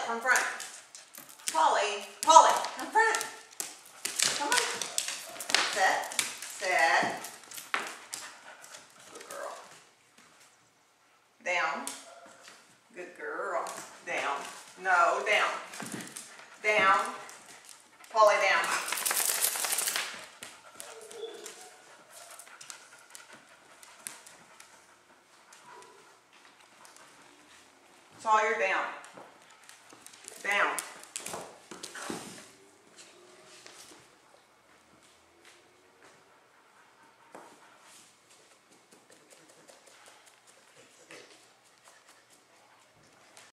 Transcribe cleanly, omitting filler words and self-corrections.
come front. Polly, Polly, come front. Come on. Sit, sit. Good girl. Down. Good girl. Down. No, down. Down. Polly, down. Sawyer, down. Down.